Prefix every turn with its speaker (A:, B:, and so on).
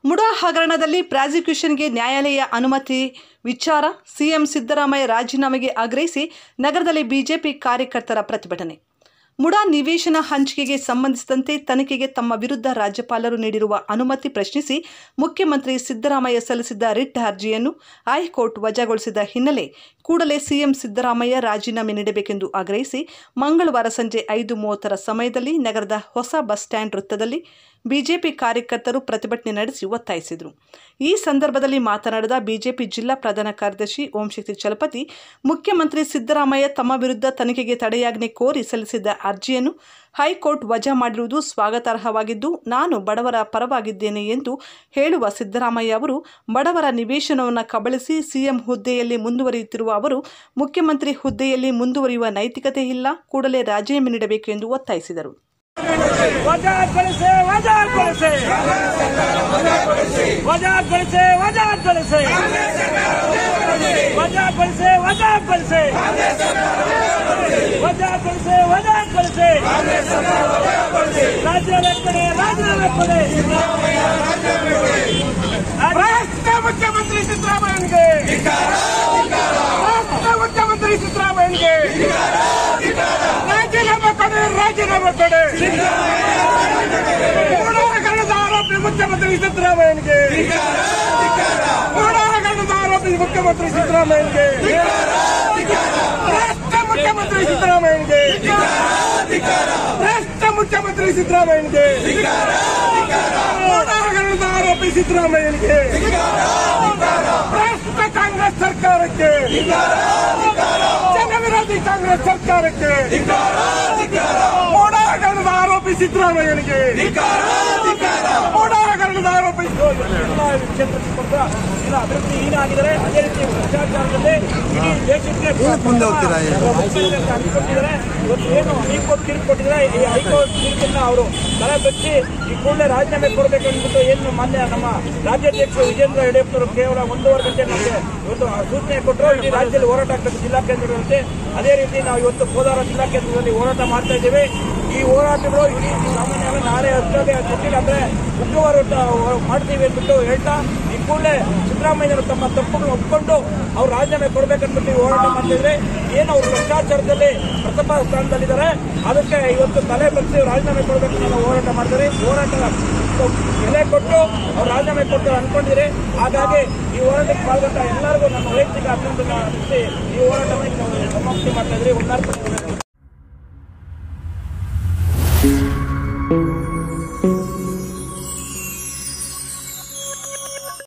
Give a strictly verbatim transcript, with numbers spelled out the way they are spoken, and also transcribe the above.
A: ಮುಡಾ ಹಗರಣದಲ್ಲಿ ಪ್ರಾಸಿಕ್ಯೂಷನ್ಗೆ ನ್ಯಾಯಾಲಯ ಅನುಮತಿ ವಿಚಾರ ಸಿಎಂ ಸಿದ್ದರಾಮಯ್ಯ ರಾಜೀನಾಮೆಗೆ ಆಗ್ರಹಿಸಿ ನಗರದಲ್ಲಿ ಬಿಜೆಪಿ ಕಾರ್ಯಕರ್ತರ ಪ್ರತಿಭಟನೆ. ಮುಡಾ ನಿವೇಶನ ಹಂಚಿಕೆಗೆ ಸಂಬಂಧಿಸಿದಂತೆ ತನಿಖೆಗೆ ತಮ್ಮ ವಿರುದ್ಧ ರಾಜ್ಯಪಾಲರು ನೀಡಿರುವ ಅನುಮತಿ ಪ್ರಶ್ನಿಸಿ ಮುಖ್ಯಮಂತ್ರಿ ಸಿದ್ದರಾಮಯ್ಯ ಸಲ್ಲಿಸಿದ್ದ ರಿಟ್ ಅರ್ಜಿಯನ್ನು ಹೈಕೋರ್ಟ್ ವಜಾಗೊಳಿಸಿದ ಹಿನ್ನೆಲೆ ಕೂಡಲೇ ಸಿಎಂ ಸಿದ್ದರಾಮಯ್ಯ ರಾಜೀನಾಮೆ ನೀಡಬೇಕೆಂದು ಆಗ್ರಹಿಸಿ ಮಂಗಳವಾರ ಸಂಜೆ ಐದು ಮೂವತ್ತರ ಸಮಯದಲ್ಲಿ ನಗರದ ಹೊಸ ಬಸ್ ಸ್ಟ್ಯಾಂಡ್ ವೃತ್ತದಲ್ಲಿ ಬಿಜೆಪಿ ಕಾರ್ಯಕರ್ತರು ಪ್ರತಿಭಟನೆ ನಡೆಸಿ ಒತ್ತಾಯಿಸಿದರು. ಈ ಸಂದರ್ಭದಲ್ಲಿ ಮಾತನಾಡಿದ ಬಿಜೆಪಿ ಜಿಲ್ಲಾ ಪ್ರಧಾನ ಕಾರ್ಯದರ್ಶಿ ಓಂಶಕ್ತಿ ಚಲಪತಿ, ಮುಖ್ಯಮಂತ್ರಿ ಸಿದ್ದರಾಮಯ್ಯ ತಮ್ಮ ವಿರುದ್ಧ ತನಿಖೆಗೆ ತಡೆಯಾಜ್ಞೆ ಕೋರಿ ಸಲ್ಲಿಸಿದ್ದ ಅರ್ಜಿಯನ್ನು ಹೈಕೋರ್ಟ್ ವಜಾ ಮಾಡಿರುವುದು ಸ್ವಾಗತಾರ್ಹವಾಗಿದ್ದು, ನಾನು ಬಡವರ ಪರವಾಗಿದ್ದೇನೆ ಎಂದು ಹೇಳುವ ಸಿದ್ದರಾಮಯ್ಯ ಅವರು ಬಡವರ ನಿವೇಶನವನ್ನು ಕಬಳಿಸಿ ಸಿಎಂ ಹುದ್ದೆಯಲ್ಲಿ ಮುಂದುವರಿಯುತ್ತಿರುವ ಅವರು ಮುಖ್ಯಮಂತ್ರಿ ಹುದ್ದೆಯಲ್ಲಿ ಮುಂದುವರಿಯುವ ನೈತಿಕತೆ ಇಲ್ಲ, ಕೂಡಲೇ ರಾಜೀನಾಮೆ ನೀಡಬೇಕು ಎಂದು ಒತ್ತಾಯಿಸಿದರು.
B: ವಜಾಗೊಳಿಸಿ ವಜಾಗೊಳಿಸಿ ವಜಾಗೊಳಿಸಿ ವಜಾಗೊಳಿಸಿ ವಜಾಗೊಳಿಸಿ ವಜಾಗೊಳಿಸಿ ವಜಾಗೊಳಿಸಿ ವಜಾಗೊಳಿಸಿ ರಾಜೀನಾಮೆ ಕೊಡಿ ರಾಜೀನಾಮೆ ಕೊಡಿ ರಾಷ್ಟ್ರ ಮುಖ್ಯಮಂತ್ರಿ ಸಿದ್ದರಾಮಯ್ಯನಿಗೆ ರಾಷ್ಟ್ರ ಮುಖ್ಯಮಂತ್ರಿ ಸಿದ್ದರಾಮಯ್ಯನಿಗೆ ರಾಜೀನಾಮೆ ಕೊಡಿ ರಾಜೀನಾಮೆ ಕೊಡಿ ಹಗರಣದ ಆರೋಪಿ ಮುಖ್ಯಮಂತ್ರಿ ಸಿದ್ದರಾಮಯ್ಯನಿಗೆ ಹಗರಣದ ಆರೋಪಿ ಮುಖ್ಯಮಂತ್ರಿ ಸಿದ್ದರಾಮಯ್ಯನಿಗೆ ರಾಷ್ಟ್ರ ಮುಖ್ಯಮಂತ್ರಿ ಸಿದ್ದರಾಮಯ್ಯನಿಗೆ ರಾಷ್ಟ್ರ ಮುಖ್ಯಮಂತ್ರಿ ಸಿದ್ದರಾಮಯ್ಯನಿಗೆ ಹಗರಣದ ಆರೋಪಿ ಸಿದ್ದರಾಮಯ್ಯನಿಗೆ ರಾಷ್ಟ್ರ ಕಾಂಗ್ರೆಸ್ ಸರ್ಕಾರಕ್ಕೆ ಜನ ವಿರೋಧಿ ಕಾಂಗ್ರೆಸ್ ಸರ್ಕಾರಕ್ಕೆ ಹಗರಣದ ಆರೋಪಿ ಸಿದ್ದರಾಮಯ್ಯನಿಗೆ ಹಗರಣದ ಆರೋಪಿ ಕ್ಷೇತ್ರ ಸ್ಪರ್ಧಾ ಇಲ್ಲ ಅಭಿವೃದ್ಧಿ ಏನಾಗಿದ್ದಾರೆ ಅದೇ ರೀತಿ ಭ್ರಷ್ಟಾಚಾರದಲ್ಲಿ ಇಡೀ ದೇಶಕ್ಕೆ ಅನ್ಕೊಂಡಿದ್ದಾರೆ. ಇವತ್ತು ಏನು ಹೈಕೋರ್ಟ್ ತೀರ್ಪು ಕೊಟ್ಟಿದ್ದಾರೆ, ಈ ಹೈಕೋರ್ಟ್ ತೀರ್ಪನ್ನ ಅವರು ತಲೆ ಬಚ್ಚಿ ಈ ಕೂಡಲೇ ರಾಜೀನಾಮೆ ಕೊಡಬೇಕು ಅಂದ್ಬಿಟ್ಟು ಏನು ಮಾನ್ಯ ನಮ್ಮ ರಾಜ್ಯಾಧ್ಯಕ್ಷರು ವಿಜೇಂದ್ರ ಯಡಿಯೂರಪ್ಪನವರು ಕೇವಲ ಒಂದೂವರೆ ಗಂಟೆ ನಮಗೆ ಇವತ್ತು ಸೂಚನೆ ಕೊಟ್ಟರು. ಇಡೀ ರಾಜ್ಯದಲ್ಲಿ ಹೋರಾಟ ಆಗ್ತದೆ ಜಿಲ್ಲಾ ಕೇಂದ್ರಗಳಂತೆ. ಅದೇ ರೀತಿ ನಾವು ಇವತ್ತು ಕೋಲಾರ ಜಿಲ್ಲಾ ಕೇಂದ್ರದಲ್ಲಿ ಹೋರಾಟ ಮಾಡ್ತಾ ಇದ್ದೇವೆ. ಈ ಹೋರಾಟಗಳು ಇಡೀ ಸಾಮಾನ್ಯವಾಗಿ ನಾಳೆ ಹತ್ತೋದೆ ಕೊಟ್ಟಿಲ್ಲ ಅಂದ್ರೆ ಶುಕ್ರವಾರ ಮಾಡ್ತೀವಿ ಅಂದ್ಬಿಟ್ಟು ಹೇಳ್ತಾ ಈ ಕೂಡಲೇ ಸಿದ್ದರಾಮಯ್ಯರು ತಮ್ಮ ತಪ್ಪುಗಳನ್ನು ಒಪ್ಪಿಕೊಂಡು ಅವ್ರು ರಾಜೀನಾಮೆ ಕೊಡಬೇಕಂದ್ಬಿಟ್ಟು ಹೋರಾಟ ಮಾಡ್ತಿದ್ರೆ ಏನು ಅವರು ಭ್ರಷ್ಟಾಚಾರದಲ್ಲಿ ಪ್ರಥಮ ಸ್ಥಾನದಲ್ಲಿದ್ದಾರೆ. ಅದಕ್ಕೆ ಇವತ್ತು ತಲೆ ಬಗ್ಸಿ ರಾಜೀನಾಮೆ ಕೊಡಬೇಕು ನಾವು ಹೋರಾಟ ಮಾಡ್ತಾರೆ. ಹೋರಾಟದ ಬೆಲೆ ಕೊಟ್ಟು ಅವ್ರು ರಾಜೀನಾಮೆ ಕೊಡ್ತಾರೆ ಅನ್ಕೊಂಡಿದ್ರೆ. ಹಾಗಾಗಿ ಈ ಹೋರಾಟಕ್ಕೆ ಪಾಲ್ಗೊಂಡ ಎಲ್ಲರಿಗೂ ನಮ್ಮ ವೈಯಕ್ತಿಕ ಅಭಿನಂದನೆ ಅರ್ಪಿಸಿ ಈ ಹೋರಾಟವನ್ನು ನಾವು ಸಮಾಪ್ತಿ ಮಾಡ್ತಾ ಇದ್ರಿ. ಒಂದಾರ್ಥ